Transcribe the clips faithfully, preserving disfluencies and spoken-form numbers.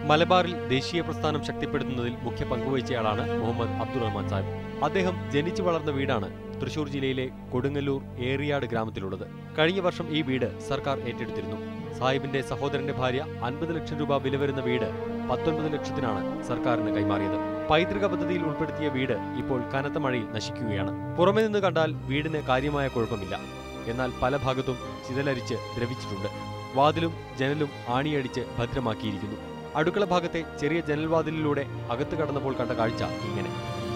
മലബാറിൽ ദേശീയ പ്രസ്ഥാനം ശക്തിപ്പെടുത്തുന്നതിൽ മുഖ്യ പങ്കുവഹിച്ചയാളാണ് മുഹമ്മദ് അബ്ദുൾ റഹ്മാൻ സാഹിബ്. അദ്ദേഹം ജനിച്ചു വളർന്ന വീടാണ് തൃശൂർ ജില്ലയിലെ കൊടുങ്ങല്ലൂർ ഏറിയാട് ഗ്രാമത്തിലുള്ളത്. കഴിഞ്ഞ വർഷം ഈ വീട് സർക്കാർ ഏറ്റെടുത്തിരുന്നു. സാഹിബിന്റെ സഹോദരന്റെ ഭാര്യ അൻപത് ലക്ഷം രൂപ വില വരുന്ന വീട് പത്തൊൻപത് ലക്ഷത്തിനാണ് സർക്കാരിന് കൈമാറിയത്. പൈതൃക പദ്ധതിയിൽ ഉൾപ്പെടുത്തിയ വീട് ഇപ്പോൾ കനത്ത മഴയിൽ നശിക്കുകയാണ്. പുറമെ നിന്ന് കണ്ടാൽ വീടിന് കാര്യമായ കുഴപ്പമില്ല. എന്നാൽ പല ഭാഗത്തും ചിതലരിച്ച് ദ്രവിച്ചിട്ടുണ്ട്. വാതിലും ജനലും ആണിയടിച്ച് ഭദ്രമാക്കിയിരിക്കുന്നു. അടുക്കള ഭാഗത്തെ ചെറിയ ജനൽവാതിലിലൂടെ അകത്ത് കടന്നപ്പോൾ കണ്ട കാഴ്ച ഇങ്ങനെ.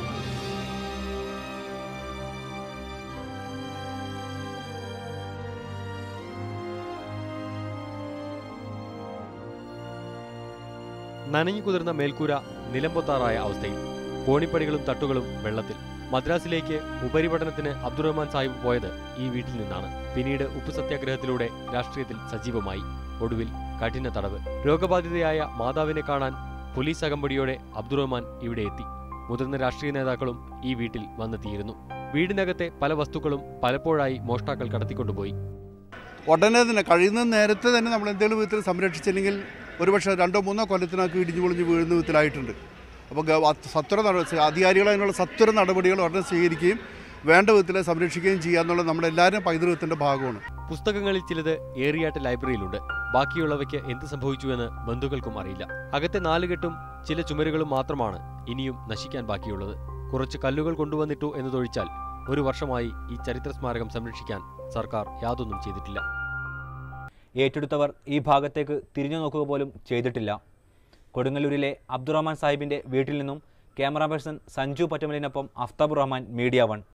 നനഞ്ഞു കുതിർന്ന മേൽക്കൂര നിലംപൊത്താറായ അവസ്ഥയിൽ, കോണിപ്പടികളും തട്ടുകളും വെള്ളത്തിൽ. മദ്രാസിലേക്ക് ഉപരിപഠനത്തിന് അബ്ദുൾ റഹ്മാൻ സാഹിബ് പോയത് ഈ വീട്ടിൽ നിന്നാണ്. പിന്നീട് ഉപ്പു സത്യാഗ്രഹത്തിലൂടെ രാഷ്ട്രീയത്തിൽ സജീവമായി. ഒടുവിൽ കഠിന തടവ്. രോഗബാധിതയായ മാതാവിനെ കാണാൻ പോലീസ് അകമ്പടിയോടെ അബ്ദുൾ റഹ്മാൻ ഇവിടെ എത്തി. മുതിർന്ന രാഷ്ട്രീയ നേതാക്കളും ഈ വീട്ടിൽ വന്നെത്തിയിരുന്നു. വീടിനകത്തെ പല വസ്തുക്കളും പലപ്പോഴായി മോഷ്ടാക്കൾ കടത്തിക്കൊണ്ടുപോയി. ഉടനെ തന്നെ കഴിയുന്ന നേരത്തെ തന്നെ നമ്മൾ എന്തെങ്കിലും വിധത്തിൽ സംരക്ഷിച്ചില്ലെങ്കിൽ ഒരുപക്ഷെ രണ്ടോ മൂന്നോ കൊല്ലത്തിനൊക്കെ ഇടിഞ്ഞു പൊളിഞ്ഞ് വീഴുന്ന വിധത്തിലായിട്ടുണ്ട്. അപ്പോൾ സത്വര നടപടി അധികാരികൾ അതിനുള്ള സത്വര നടപടികൾ ഉടനെ സ്വീകരിക്കുകയും വേണ്ട വിധത്തിൽ സംരക്ഷിക്കുകയും ചെയ്യുക എന്നുള്ളത് നമ്മുടെ എല്ലാവരും പൈതൃകത്തിൻ്റെ ഭാഗമാണ്. പുസ്തകങ്ങളിൽ ചിലത് ഏറിയാട്ട് ലൈബ്രറിയിലുണ്ട്. ബാക്കിയുള്ളവയ്ക്ക് എന്ത് സംഭവിച്ചുവെന്ന് ബന്ധുക്കൾക്കും അറിയില്ല. അകത്തെ നാലുകെട്ടും ചില ചുമരുകളും മാത്രമാണ് ഇനിയും നശിക്കാൻ ബാക്കിയുള്ളത്. കുറച്ച് കല്ലുകൾ കൊണ്ടുവന്നിട്ടു എന്നതൊഴിച്ചാൽ ഒരു വർഷമായി ഈ ചരിത്ര സ്മാരകം സംരക്ഷിക്കാൻ സർക്കാർ യാതൊന്നും ചെയ്തിട്ടില്ല. ഏറ്റെടുത്തവർ ഈ ഭാഗത്തേക്ക് തിരിഞ്ഞു നോക്കുക പോലും ചെയ്തിട്ടില്ല. കൊടുങ്ങല്ലൂരിലെ അബ്ദുൾ റഹ്മാൻ സാഹിബിന്റെ വീട്ടിൽ നിന്നും ക്യാമറ പേഴ്സൺ സഞ്ജു പറ്റമലിനൊപ്പം അഫ്താബുർ റഹ്മാൻ, മീഡിയ വൺ.